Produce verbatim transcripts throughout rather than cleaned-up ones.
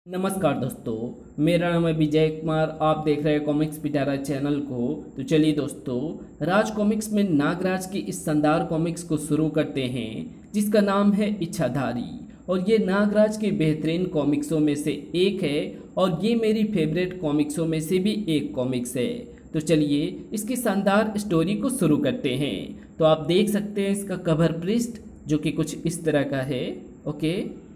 नमस्कार दोस्तों, मेरा नाम है विजय कुमार। आप देख रहे हैं कॉमिक्स पिटारा चैनल को। तो चलिए दोस्तों, राज कॉमिक्स में नागराज की इस शानदार कॉमिक्स को शुरू करते हैं, जिसका नाम है इच्छाधारी। और ये नागराज के बेहतरीन कॉमिक्सों में से एक है और ये मेरी फेवरेट कॉमिक्सों में से भी एक कॉमिक्स है। तो चलिए इसकी शानदार स्टोरी को शुरू करते हैं। तो आप देख सकते हैं इसका कवर पृष्ठ, जो कि कुछ इस तरह का है। ओके,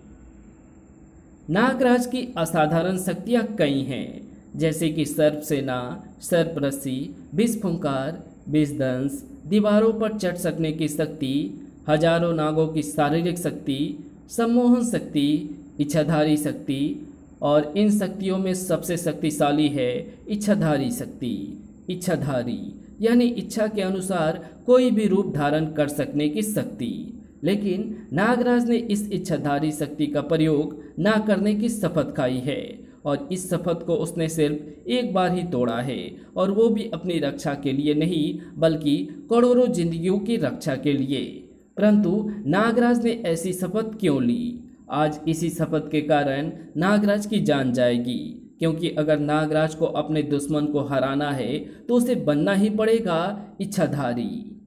नागराज की असाधारण शक्तियाँ कई हैं, जैसे कि सर्प सेना, सर्प रस्सी, विष फुंकार, विषदंश, दीवारों पर चढ़ सकने की शक्ति, हजारों नागों की शारीरिक शक्ति, सम्मोहन शक्ति, इच्छाधारी शक्ति। और इन शक्तियों में सबसे शक्तिशाली है इच्छाधारी शक्ति। इच्छाधारी यानी इच्छा के अनुसार कोई भी रूप धारण कर सकने की शक्ति। लेकिन नागराज ने इस इच्छाधारी शक्ति का प्रयोग ना करने की शपथ खाई है, और इस शपथ को उसने सिर्फ एक बार ही तोड़ा है, और वो भी अपनी रक्षा के लिए नहीं, बल्कि करोड़ों जिंदगियों की रक्षा के लिए। परंतु नागराज ने ऐसी शपथ क्यों ली? आज इसी शपथ के कारण नागराज की जान जाएगी, क्योंकि अगर नागराज को अपने दुश्मन को हराना है तो उसे बनना ही पड़ेगा इच्छाधारी।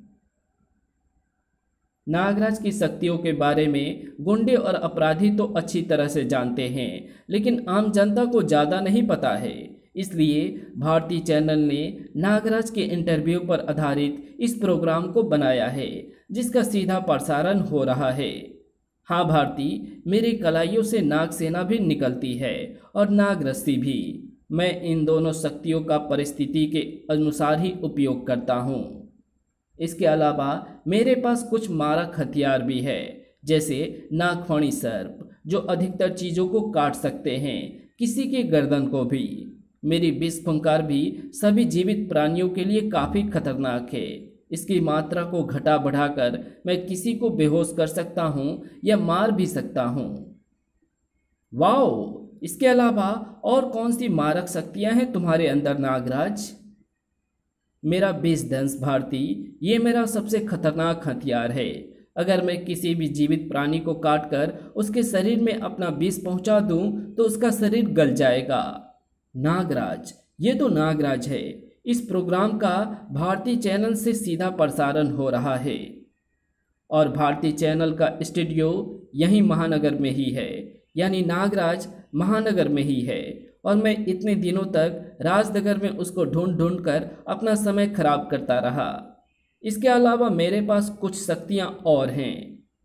नागराज की शक्तियों के बारे में गुंडे और अपराधी तो अच्छी तरह से जानते हैं, लेकिन आम जनता को ज़्यादा नहीं पता है। इसलिए भारती चैनल ने नागराज के इंटरव्यू पर आधारित इस प्रोग्राम को बनाया है, जिसका सीधा प्रसारण हो रहा है। हाँ भारती, मेरी कलाइयों से नाग सेना भी निकलती है और नाग रस्सी भी। मैं इन दोनों शक्तियों का परिस्थिति के अनुसार ही उपयोग करता हूँ। इसके अलावा मेरे पास कुछ मारक हथियार भी है, जैसे नागफणी सर्प, जो अधिकतर चीज़ों को काट सकते हैं, किसी के गर्दन को भी। मेरी विष फुंकार भी सभी जीवित प्राणियों के लिए काफ़ी खतरनाक है। इसकी मात्रा को घटा बढ़ाकर मैं किसी को बेहोश कर सकता हूँ या मार भी सकता हूँ। वाओ! इसके अलावा और कौन सी मारक शक्तियाँ हैं तुम्हारे अंदर नागराज? मेरा विषदंश भारती, ये मेरा सबसे खतरनाक हथियार है। अगर मैं किसी भी जीवित प्राणी को काटकर उसके शरीर में अपना विष पहुंचा दूं, तो उसका शरीर गल जाएगा। नागराज, ये तो नागराज है। इस प्रोग्राम का भारती चैनल से सीधा प्रसारण हो रहा है, और भारती चैनल का स्टूडियो यहीं महानगर में ही है, यानी नागराज महानगर में ही है। और मैं इतने दिनों तक राजनगर में उसको ढूंढ ढूंढ कर अपना समय खराब करता रहा। इसके अलावा मेरे पास कुछ शक्तियां और हैं,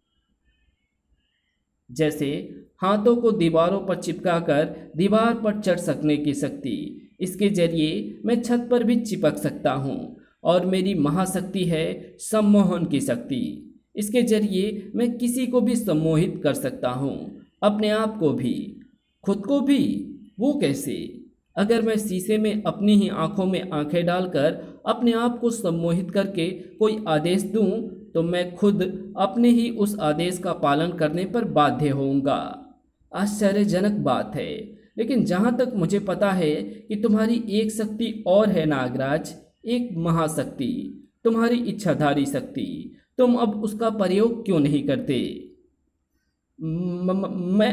जैसे हाथों को दीवारों पर चिपकाकर दीवार पर चढ़ सकने की शक्ति। इसके जरिए मैं छत पर भी चिपक सकता हूँ। और मेरी महाशक्ति है सम्मोहन की शक्ति। इसके जरिए मैं किसी को भी सम्मोहित कर सकता हूँ, अपने आप को भी, खुद को भी। वो कैसे? अगर मैं शीशे में अपनी ही आंखों में आंखें डालकर अपने आप को सम्मोहित करके कोई आदेश दूं, तो मैं खुद अपने ही उस आदेश का पालन करने पर बाध्य होऊंगा। आश्चर्यजनक बात है, लेकिन जहाँ तक मुझे पता है कि तुम्हारी एक शक्ति और है नागराज, एक महाशक्ति, तुम्हारी इच्छाधारी शक्ति। तुम अब उसका प्रयोग क्यों नहीं करते? म, म, मैं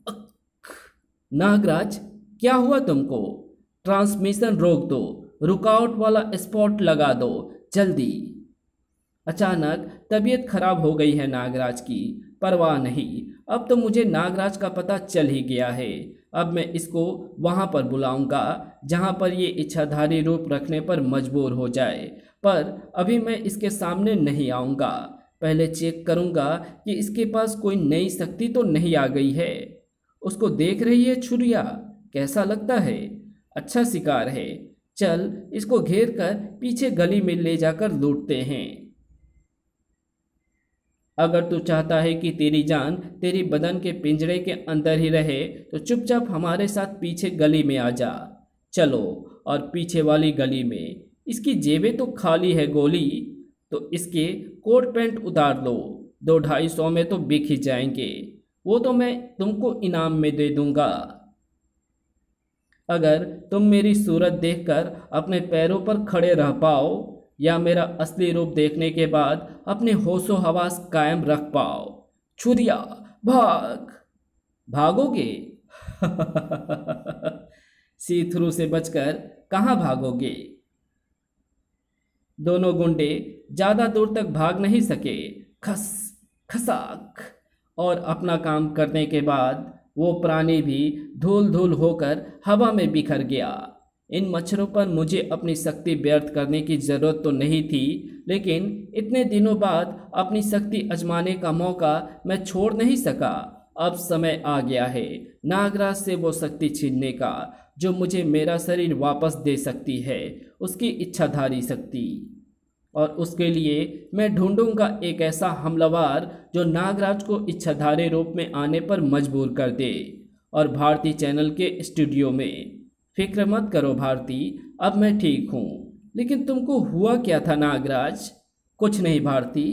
नागराज, क्या हुआ तुमको? ट्रांसमिशन रोक दो, रुकावट वाला स्पॉट लगा दो, जल्दी। अचानक तबीयत खराब हो गई है नागराज की। परवाह नहीं, अब तो मुझे नागराज का पता चल ही गया है। अब मैं इसको वहाँ पर बुलाऊंगा जहाँ पर ये इच्छाधारी रूप रखने पर मजबूर हो जाए। पर अभी मैं इसके सामने नहीं आऊँगा। पहले चेक करूँगा कि इसके पास कोई नई शक्ति तो नहीं आ गई है। उसको देख रही है छुरिया, कैसा लगता है? अच्छा शिकार है। चल, इसको घेर कर पीछे गली में ले जाकर लूटते हैं। अगर तू चाहता है कि तेरी जान तेरी बदन के पिंजरे के अंदर ही रहे, तो चुपचाप हमारे साथ पीछे गली में आ जा। चलो, और पीछे वाली गली में। इसकी जेबें तो खाली है गोली, तो इसके कोट पैंट उतार लो। दो ढाई सौ में तो बिक ही जाएंगे। वो तो मैं तुमको इनाम में दे दूंगा। अगर तुम मेरी सूरत देखकर अपने पैरों पर खड़े रह पाओ, या मेरा असली रूप देखने के बाद अपने होशो हवास कायम रख पाओ। छुरिया, भाग! भागोगे? सी थ्रू से बचकर कहाँ भागोगे? दोनों गुंडे ज्यादा दूर तक भाग नहीं सके। खस खसाक, और अपना काम करने के बाद वो प्राणी भी धूल धूल होकर हवा में बिखर गया। इन मच्छरों पर मुझे अपनी शक्ति व्यर्थ करने की जरूरत तो नहीं थी, लेकिन इतने दिनों बाद अपनी शक्ति आजमाने का मौका मैं छोड़ नहीं सका। अब समय आ गया है नागराज से वो शक्ति छीनने का जो मुझे मेरा शरीर वापस दे सकती है, उसकी इच्छाधारी शक्ति। और उसके लिए मैं ढूंढूंगा एक ऐसा हमलावर जो नागराज को इच्छाधारी रूप में आने पर मजबूर कर दे। और भारती चैनल के स्टूडियो में, फिक्र मत करो भारती, अब मैं ठीक हूँ। लेकिन तुमको हुआ क्या था नागराज? कुछ नहीं भारती,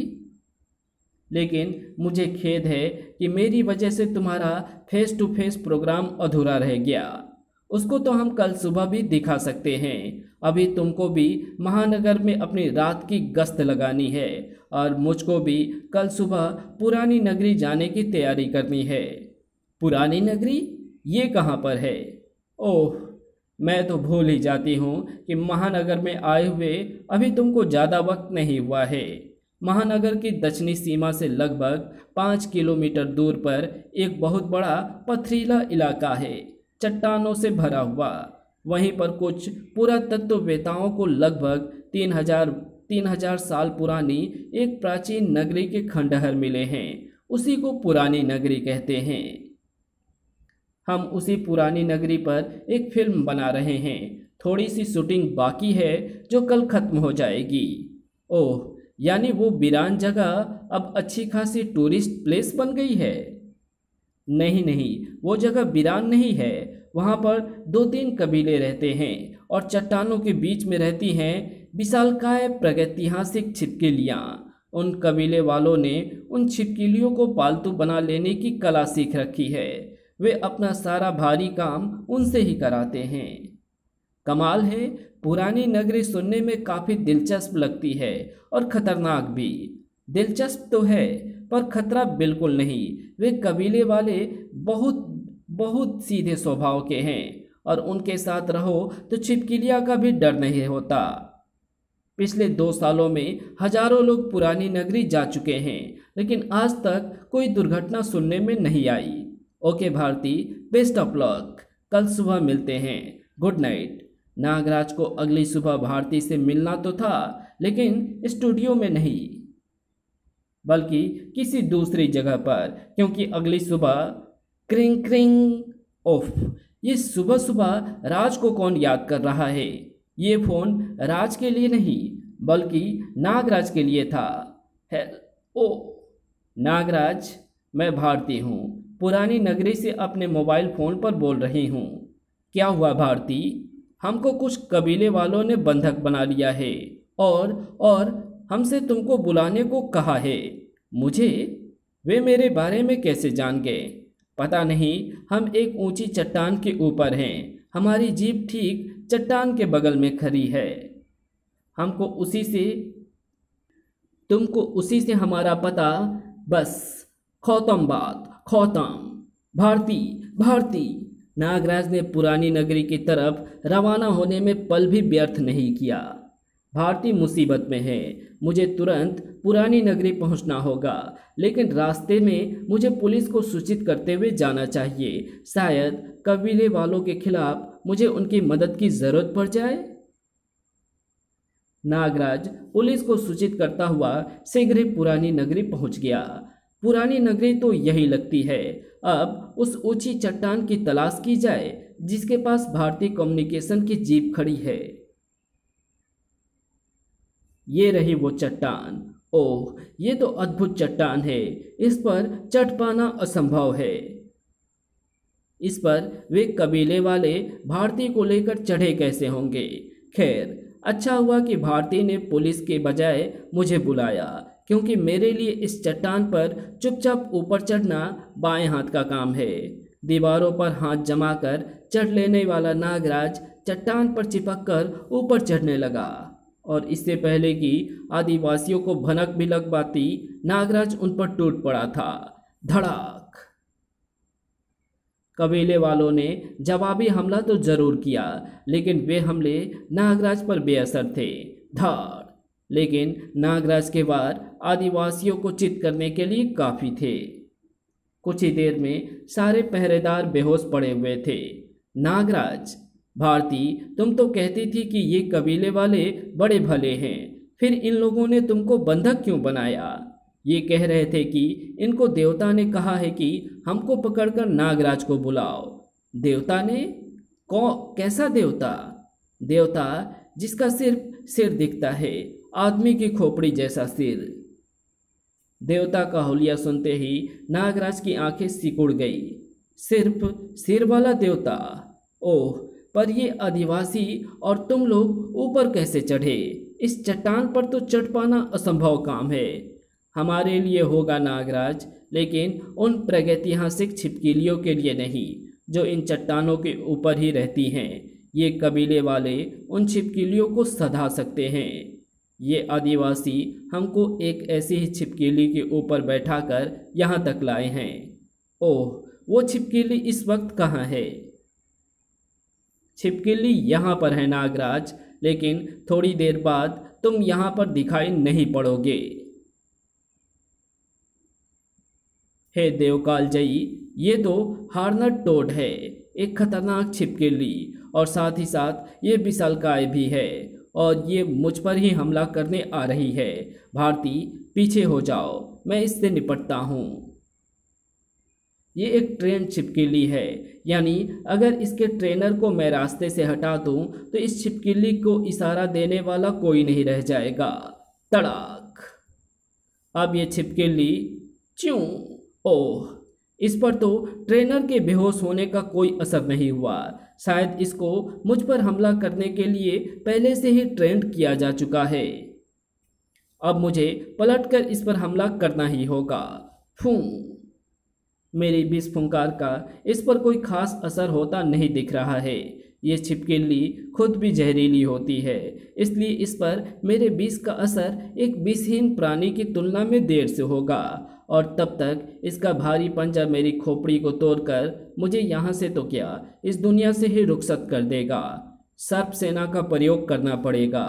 लेकिन मुझे खेद है कि मेरी वजह से तुम्हारा फेस टू फेस प्रोग्राम अधूरा रह गया। उसको तो हम कल सुबह भी दिखा सकते हैं। अभी तुमको भी महानगर में अपनी रात की गश्त लगानी है और मुझको भी कल सुबह पुरानी नगरी जाने की तैयारी करनी है। पुरानी नगरी? ये कहाँ पर है? ओह, मैं तो भूल ही जाती हूँ कि महानगर में आए हुए अभी तुमको ज़्यादा वक्त नहीं हुआ है। महानगर की दक्षिणी सीमा से लगभग पाँच किलोमीटर दूर पर एक बहुत बड़ा पथरीला इलाका है, चट्टानों से भरा हुआ। वहीं पर कुछ पुरातत्ववेताओं को लगभग तीन हजार तीन हजार साल पुरानी एक प्राचीन नगरी के खंडहर मिले हैं। उसी को पुरानी नगरी कहते हैं। हम उसी पुरानी नगरी पर एक फिल्म बना रहे हैं। थोड़ी सी शूटिंग बाकी है जो कल खत्म हो जाएगी। ओह, यानी वो वीरान जगह अब अच्छी खासी टूरिस्ट प्लेस बन गई है? नहीं नहीं, वो जगह वीरान नहीं है। वहाँ पर दो तीन कबीले रहते हैं और चट्टानों के बीच में रहती हैं विशालकाय प्रागैतिहासिक छिपकलियाँ। उन कबीले वालों ने उन छिपकलियों को पालतू बना लेने की कला सीख रखी है। वे अपना सारा भारी काम उनसे ही कराते हैं। कमाल है, पुरानी नगरी सुनने में काफ़ी दिलचस्प लगती है और ख़तरनाक भी। दिलचस्प तो है पर खतरा बिल्कुल नहीं। वे कबीले वाले बहुत बहुत सीधे स्वभाव के हैं और उनके साथ रहो तो छिपकलियाँ का भी डर नहीं होता। पिछले दो सालों में हजारों लोग पुरानी नगरी जा चुके हैं, लेकिन आज तक कोई दुर्घटना सुनने में नहीं आई। Okay Bharti, best of luck, कल सुबह मिलते हैं। Good night. नागराज को अगली सुबह भारती से मिलना तो था, लेकिन स्टूडियो में नहीं बल्कि किसी दूसरी जगह पर, क्योंकि अगली सुबह क्रिंग क्रिंग। ओफ, ये सुबह सुबह राज को कौन याद कर रहा है? ये फोन राज के लिए नहीं बल्कि नागराज के लिए था। है ओ नागराज, मैं भारती हूँ, पुरानी नगरी से अपने मोबाइल फ़ोन पर बोल रही हूँ। क्या हुआ भारती? हमको कुछ कबीले वालों ने बंधक बना लिया है और और हमसे तुमको बुलाने को कहा है। मुझे? वे मेरे बारे में कैसे जान गए? पता नहीं। हम एक ऊंची चट्टान के ऊपर हैं। हमारी जीप ठीक चट्टान के बगल में खड़ी है। हमको उसी से तुमको उसी से हमारा पता। बस खत्म बात, खत्म। भारती, भारती। नागराज ने पुरानी नगरी की तरफ रवाना होने में पल भी व्यर्थ नहीं किया। भारती मुसीबत में है, मुझे तुरंत पुरानी नगरी पहुंचना होगा, लेकिन रास्ते में मुझे पुलिस को सूचित करते हुए जाना चाहिए। शायद कबीले वालों के खिलाफ मुझे उनकी मदद की जरूरत पड़ जाए। नागराज पुलिस को सूचित करता हुआ शीघ्र ही पुरानी नगरी पहुंच गया। पुरानी नगरी तो यही लगती है। अब उस ऊंची चट्टान की तलाश की जाए जिसके पास भारतीय कम्युनिकेशन की जीप खड़ी है। ये रही वो चट्टान। ओह, ये तो अद्भुत चट्टान है। इस पर चढ़ पाना असंभव है। इस पर वे कबीले वाले भारती को लेकर चढ़े कैसे होंगे? खैर, अच्छा हुआ कि भारती ने पुलिस के बजाय मुझे बुलाया, क्योंकि मेरे लिए इस चट्टान पर चुपचाप ऊपर चढ़ना बाएं हाथ का काम है। दीवारों पर हाथ जमाकर चढ़ लेने वाला नागराज चट्टान पर चिपककर ऊपर चढ़ने लगा, और इससे पहले कि आदिवासियों को भनक भी लग पाती, नागराज उन पर टूट पड़ा था। धड़ाक। कबीले वालों ने जवाबी हमला तो जरूर किया, लेकिन वे हमले नागराज पर बेअसर थे। धाड़! लेकिन नागराज के वार आदिवासियों को चित करने के लिए काफी थे। कुछ ही देर में सारे पहरेदार बेहोश पड़े हुए थे। नागराज, भारती, तुम तो कहती थी कि ये कबीले वाले बड़े भले हैं, फिर इन लोगों ने तुमको बंधक क्यों बनाया? ये कह रहे थे कि इनको देवता ने कहा है कि हमको पकड़कर नागराज को बुलाओ। देवता ने? कौ कैसा देवता? देवता जिसका सिर्फ सिर दिखता है, आदमी की खोपड़ी जैसा सिर। देवता का हुलिया सुनते ही नागराज की आंखें सिकुड़ गई। सिर्फ सिर वाला देवता? ओह, पर ये आदिवासी और तुम लोग ऊपर कैसे चढ़े? इस चट्टान पर तो चढ़ पाना असंभव काम है। हमारे लिए होगा नागराज, लेकिन उन प्रागैतिहासिक छिपकलियों के लिए नहीं जो इन चट्टानों के ऊपर ही रहती हैं। ये कबीले वाले उन छिपकलियों को सधा सकते हैं। ये आदिवासी हमको एक ऐसी ही छिपकली के ऊपर बैठाकर यहाँ तक लाए हैं। ओह, वो छिपकली इस वक्त कहाँ है? छिपकली यहाँ पर है नागराज, लेकिन थोड़ी देर बाद तुम यहाँ पर दिखाई नहीं पड़ोगे। हे देवकालजयी, ये तो हार्नट टोड है, एक खतरनाक छिपकली, और साथ ही साथ ये विशालकाय भी है, और ये मुझ पर ही हमला करने आ रही है। भारती, पीछे हो जाओ, मैं इससे निपटता हूँ। ये एक ट्रेन छिपकली है, यानी अगर इसके ट्रेनर को मैं रास्ते से हटा दूँ तो इस छिपकली को इशारा देने वाला कोई नहीं रह जाएगा। तड़ाक! अब ये छिपकली च्यों! ओह, इस पर तो ट्रेनर के बेहोश होने का कोई असर नहीं हुआ। शायद इसको मुझ पर हमला करने के लिए पहले से ही ट्रेंड किया जा चुका है। अब मुझे पलटकर इस पर हमला करना ही होगा। फूं! मेरी विष फुंकार का इस पर कोई खास असर होता नहीं दिख रहा है। ये छिपकली खुद भी जहरीली होती है, इसलिए इस पर मेरे विष का असर एक विषहीन प्राणी की तुलना में देर से होगा, और तब तक इसका भारी पंजा मेरी खोपड़ी को तोड़कर मुझे यहाँ से तो क्या, इस दुनिया से ही रुखसत कर देगा। सर्प सेना का प्रयोग करना पड़ेगा।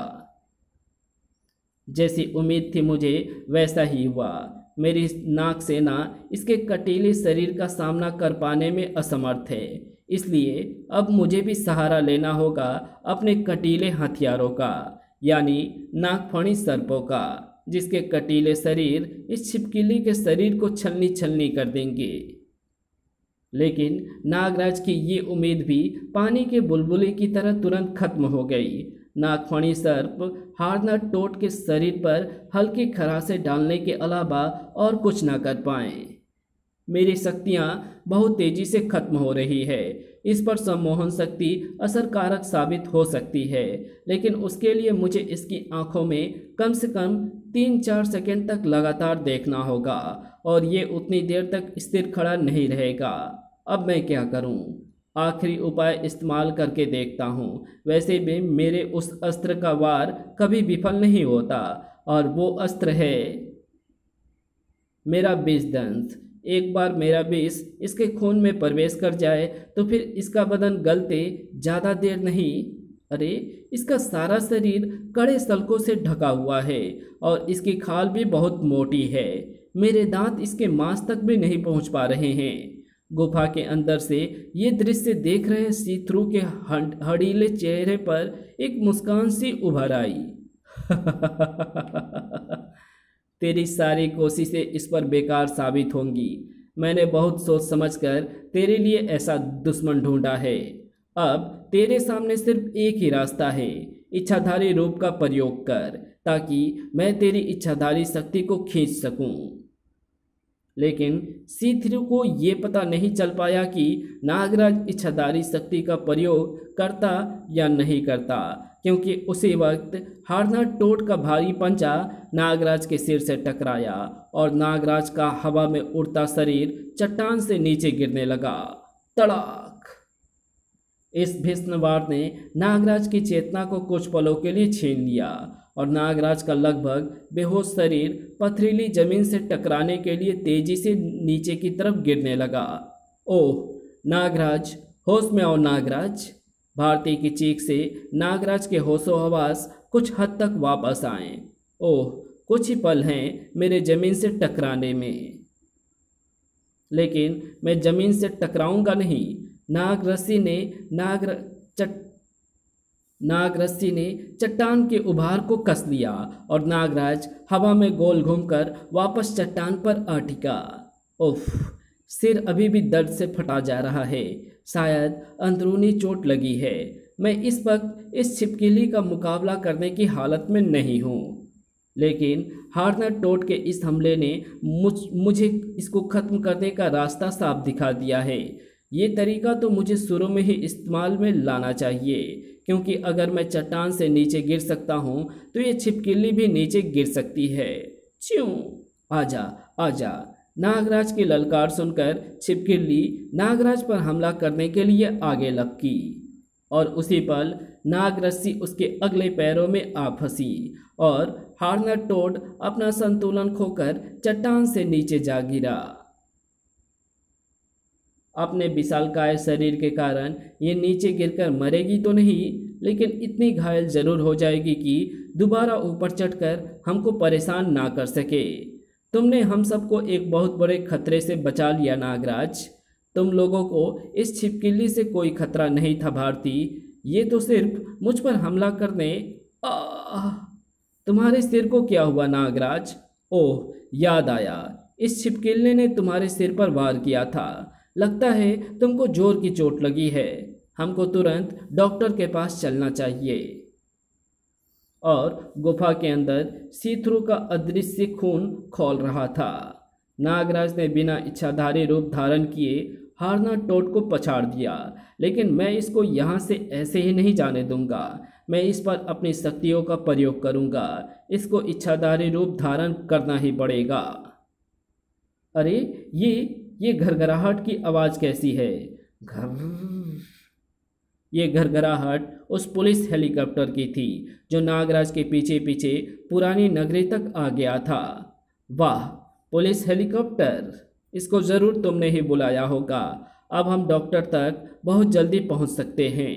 जैसी उम्मीद थी मुझे वैसा ही हुआ। मेरी नाग सेना इसके कटीले शरीर का सामना कर पाने में असमर्थ है, इसलिए अब मुझे भी सहारा लेना होगा अपने कटीले हथियारों का, यानी नागफणी सर्पों का, जिसके कटीले शरीर इस छिपकली के शरीर को छलनी छलनी कर देंगे। लेकिन नागराज की ये उम्मीद भी पानी के बुलबुले की तरह तुरंत खत्म हो गई। नागफणी सर्प हार्नट टोड के शरीर पर हल्की खराशे डालने के अलावा और कुछ न कर पाए। मेरी शक्तियाँ बहुत तेजी से खत्म हो रही है। इस पर सम्मोहन शक्ति असरकारक साबित हो सकती है, लेकिन उसके लिए मुझे इसकी आंखों में कम से कम तीन चार सेकंड तक लगातार देखना होगा, और ये उतनी देर तक स्थिर खड़ा नहीं रहेगा। अब मैं क्या करूं? आखिरी उपाय इस्तेमाल करके देखता हूं। वैसे भी मेरे उस अस्त्र का वार कभी विफल नहीं होता, और वो अस्त्र है मेरा विषदंश। एक बार मेरा विष इसके खून में प्रवेश कर जाए तो फिर इसका बदन गलते ज़्यादा देर नहीं। अरे, इसका सारा शरीर कड़े सल्कों से ढका हुआ है, और इसकी खाल भी बहुत मोटी है। मेरे दांत इसके मांस तक भी नहीं पहुंच पा रहे हैं। गुफा के अंदर से ये दृश्य देख रहे सीथ्रू के हड़ीले चेहरे पर एक मुस्कान सी उभर आई। तेरी सारी कोशिशें इस पर बेकार साबित होंगी। मैंने बहुत सोच समझकर तेरे लिए ऐसा दुश्मन ढूंढा है। अब तेरे सामने सिर्फ एक ही रास्ता है, इच्छाधारी रूप का प्रयोग कर, ताकि मैं तेरी इच्छाधारी शक्ति को खींच सकूं। लेकिन सीथ्रू को ये पता नहीं चल पाया कि नागराज इच्छाधारी शक्ति का प्रयोग करता या नहीं करता, क्योंकि उसी वक्त हार्नट टोड का भारी पंजा नागराज के सिर से टकराया, और नागराज का हवा में उड़ता शरीर चट्टान से नीचे गिरने लगा। तड़ाक! इस भीषण वार ने नागराज की चेतना को कुछ पलों के लिए छीन लिया, और नागराज का लगभग बेहोश शरीर पथरीली जमीन से टकराने के लिए तेजी से नीचे की तरफ गिरने लगा। ओह, नागराज, होश में आओ नागराज। भारती की चीख से नागराज के होशो हवास कुछ हद तक वापस आए। ओह, कुछ ही पल हैं मेरे जमीन से टकराने में, लेकिन मैं जमीन से टकराऊंगा नहीं। नाग रस्सी ने नाग चट नाग रस्सी ने चट्टान के उभार को कस लिया और नागराज हवा में गोल घूमकर वापस चट्टान पर आ टिका। उफ, सिर अभी भी दर्द से फटा जा रहा है। शायद अंदरूनी चोट लगी है। मैं इस वक्त इस छिपकली का मुकाबला करने की हालत में नहीं हूँ, लेकिन हार्नर टोड के इस हमले ने मुझ मुझे इसको ख़त्म करने का रास्ता साफ दिखा दिया है। ये तरीका तो मुझे शुरू में ही इस्तेमाल में लाना चाहिए, क्योंकि अगर मैं चट्टान से नीचे गिर सकता हूँ तो ये छिपकली भी नीचे गिर सकती है। च्यों, आजा आजा। नागराज की ललकार सुनकर छिपकली नागराज पर हमला करने के लिए आगे लपकी और उसी पल नाग रस्सी उसके अगले पैरों में आ फंसी और हार्नर टोड अपना संतुलन खोकर चट्टान से नीचे जा गिरा। अपने विशालकाय शरीर के कारण ये नीचे गिरकर मरेगी तो नहीं, लेकिन इतनी घायल जरूर हो जाएगी कि दोबारा ऊपर चढ़कर हमको परेशान ना कर सके। तुमने हम सबको एक बहुत बड़े खतरे से बचा लिया नागराज। तुम लोगों को इस छिपकली से कोई खतरा नहीं था भारती। ये तो सिर्फ मुझ पर हमला करने। आह, तुम्हारे सिर को क्या हुआ नागराज? ओह, याद आया, इस छिपकली ने तुम्हारे सिर पर वार किया था। लगता है तुमको जोर की चोट लगी है। हमको तुरंत डॉक्टर के पास चलना चाहिए। और गुफा के अंदर सीथरू का अदृश्य खून खौल रहा था। नागराज ने बिना इच्छाधारी रूप धारण किए हार्नर टोड को पछाड़ दिया, लेकिन मैं इसको यहाँ से ऐसे ही नहीं जाने दूंगा। मैं इस पर अपनी शक्तियों का प्रयोग करूंगा। इसको इच्छाधारी रूप धारण करना ही पड़ेगा। अरे, ये ये घरघराहट की आवाज़ कैसी है? घर ये घरघराहट उस पुलिस हेलीकॉप्टर की थी जो नागराज के पीछे पीछे पुरानी नगरी तक आ गया था। वाह, पुलिस हेलीकॉप्टर, इसको ज़रूर तुमने ही बुलाया होगा। अब हम डॉक्टर तक बहुत जल्दी पहुंच सकते हैं।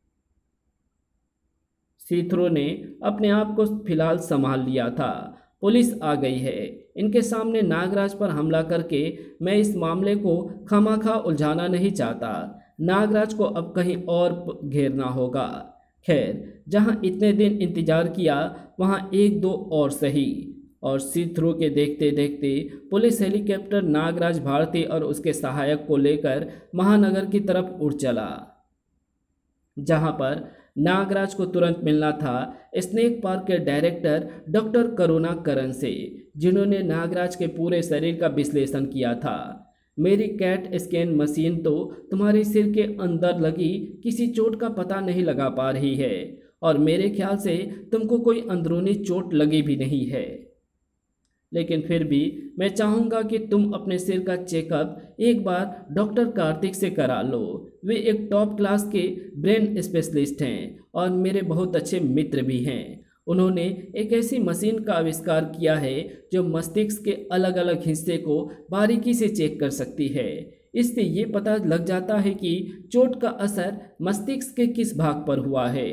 सीथरो ने अपने आप को फिलहाल संभाल लिया था। पुलिस आ गई है। इनके सामने नागराज पर हमला करके मैं इस मामले को खामखा उलझाना नहीं चाहता। नागराज को अब कहीं और घेरना होगा। खैर, जहां इतने दिन इंतजार किया वहां एक दो और सही। और सीथरू के देखते देखते पुलिस हेलीकॉप्टर नागराज, भारती और उसके सहायक को लेकर महानगर की तरफ उड़ चला, जहां पर नागराज को तुरंत मिलना था स्नेक पार्क के डायरेक्टर डॉक्टर करुणाकरन से, जिन्होंने नागराज के पूरे शरीर का विश्लेषण किया था। मेरी कैट स्कैन मशीन तो तुम्हारे सिर के अंदर लगी किसी चोट का पता नहीं लगा पा रही है, और मेरे ख्याल से तुमको कोई अंदरूनी चोट लगी भी नहीं है। लेकिन फिर भी मैं चाहूँगा कि तुम अपने सिर का चेकअप एक बार डॉक्टर कार्तिक से करा लो। वे एक टॉप क्लास के ब्रेन स्पेशलिस्ट हैं और मेरे बहुत अच्छे मित्र भी हैं। उन्होंने एक ऐसी मशीन का आविष्कार किया है जो मस्तिष्क के अलग अलग हिस्से को बारीकी से चेक कर सकती है। इससे ये पता लग जाता है कि चोट का असर मस्तिष्क के किस भाग पर हुआ है।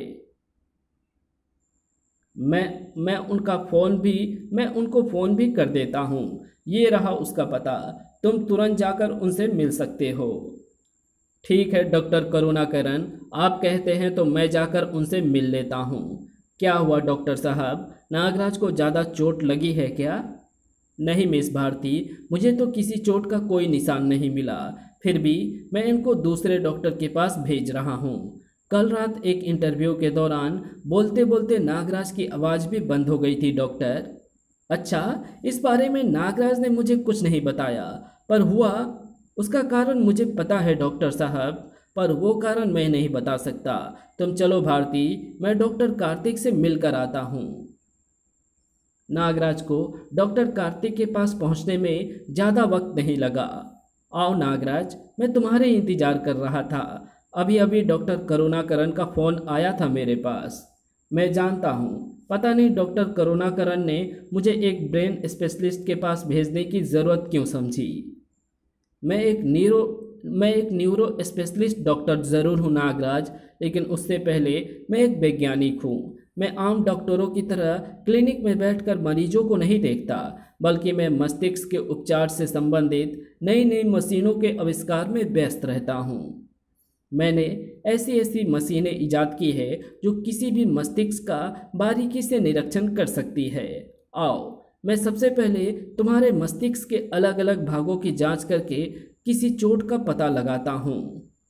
मैं मैं उनका फ़ोन भी मैं उनको फ़ोन भी कर देता हूँ। ये रहा उसका पता। तुम तुरंत जाकर उनसे मिल सकते हो। ठीक है डॉक्टर करुणाकरन, आप कहते हैं तो मैं जाकर उनसे मिल लेता हूँ। क्या हुआ डॉक्टर साहब, नागराज को ज़्यादा चोट लगी है क्या? नहीं मिस भारती, मुझे तो किसी चोट का कोई निशान नहीं मिला। फिर भी मैं इनको दूसरे डॉक्टर के पास भेज रहा हूँ। कल रात एक इंटरव्यू के दौरान बोलते बोलते नागराज की आवाज़ भी बंद हो गई थी डॉक्टर। अच्छा, इस बारे में नागराज ने मुझे कुछ नहीं बताया, पर हुआ उसका कारण मुझे पता है डॉक्टर साहब, पर वो कारण मैं नहीं बता सकता। तुम चलो भारती, मैं डॉक्टर कार्तिक से मिलकर आता हूँ। नागराज को डॉक्टर कार्तिक के पास पहुँचने में ज़्यादा वक्त नहीं लगा। आओ नागराज, मैं तुम्हारे इंतज़ार कर रहा था। अभी अभी डॉक्टर करुणाकरन का फ़ोन आया था मेरे पास। मैं जानता हूँ, पता नहीं डॉक्टर करुणाकरन ने मुझे एक ब्रेन स्पेशलिस्ट के पास भेजने की ज़रूरत क्यों समझी। मैं एक न्यूरो मैं एक न्यूरो स्पेशलिस्ट डॉक्टर ज़रूर हूँ नागराज, लेकिन उससे पहले मैं एक वैज्ञानिक हूँ। मैं आम डॉक्टरों की तरह क्लिनिक में बैठकर मरीजों को नहीं देखता, बल्कि मैं मस्तिष्क के उपचार से संबंधित नई नई मशीनों के आविष्कार में व्यस्त रहता हूँ। मैंने ऐसी ऐसी मशीनें इजाद की है जो किसी भी मस्तिष्क का बारीकी से निरीक्षण कर सकती है। आओ, मैं सबसे पहले तुम्हारे मस्तिष्क के अलग अलग भागों की जांच करके किसी चोट का पता लगाता हूँ।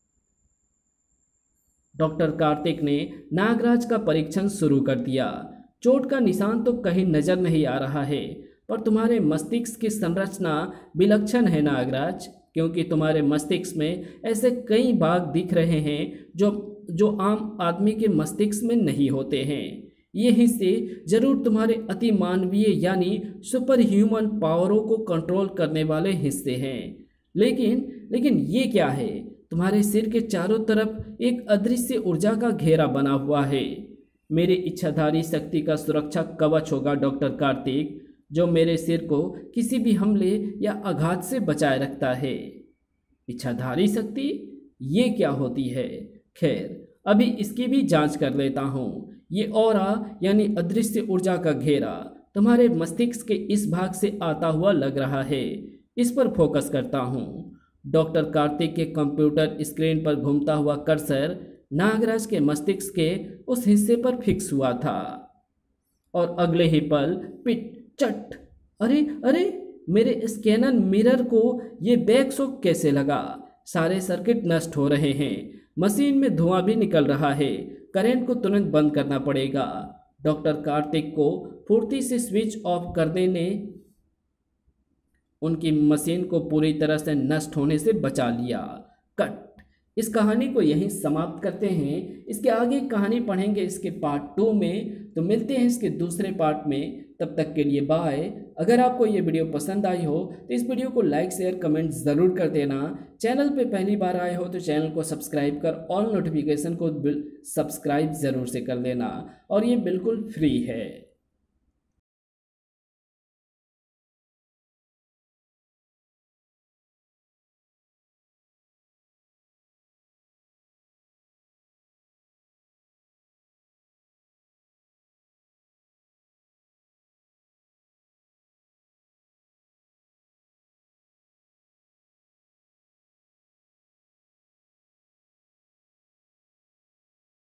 डॉक्टर कार्तिक ने नागराज का परीक्षण शुरू कर दिया। चोट का निशान तो कहीं नजर नहीं आ रहा है, पर तुम्हारे मस्तिष्क की संरचना विलक्षण है नागराज, क्योंकि तुम्हारे मस्तिष्क में ऐसे कई भाग दिख रहे हैं जो जो आम आदमी के मस्तिष्क में नहीं होते हैं। ये हिस्से जरूर तुम्हारे अति मानवीय यानी सुपर ह्यूमन पावरों को कंट्रोल करने वाले हिस्से हैं, लेकिन लेकिन ये क्या है? तुम्हारे सिर के चारों तरफ एक अदृश्य ऊर्जा का घेरा बना हुआ है। मेरी इच्छाधारी शक्ति का सुरक्षा कवच होगा डॉक्टर कार्तिक, जो मेरे सिर को किसी भी हमले या आघात से बचाए रखता है। इच्छाधारी शक्ति ये क्या होती है? खैर, अभी इसकी भी जांच कर लेता हूँ। ये ऑरा यानी अदृश्य ऊर्जा का घेरा तुम्हारे मस्तिष्क के इस भाग से आता हुआ लग रहा है। इस पर फोकस करता हूँ। डॉक्टर कार्तिक के कंप्यूटर स्क्रीन पर घूमता हुआ कर्सर नागराज के मस्तिष्क के उस हिस्से पर फिक्स हुआ था, और अगले ही पल पिट चट, अरे अरे, मेरे स्कैनर मिरर को ये बैक शॉक कैसे लगा? सारे सर्किट नष्ट हो रहे हैं, मशीन में धुआं भी निकल रहा है। करंट को तुरंत बंद करना पड़ेगा। डॉक्टर कार्तिक को फुर्ती से स्विच ऑफ कर देने उनकी मशीन को पूरी तरह से नष्ट होने से बचा लिया। कट। इस कहानी को यहीं समाप्त करते हैं। इसके आगे कहानी पढ़ेंगे इसके पार्ट टू में, तो मिलते हैं इसके दूसरे पार्ट में। तब तक के लिए बाय। अगर आपको ये वीडियो पसंद आई हो तो इस वीडियो को लाइक शेयर कमेंट ज़रूर कर देना। चैनल पे पहली बार आए हो तो चैनल को सब्सक्राइब कर ऑल नोटिफिकेशन को सब्सक्राइब ज़रूर से कर देना, और ये बिल्कुल फ्री है।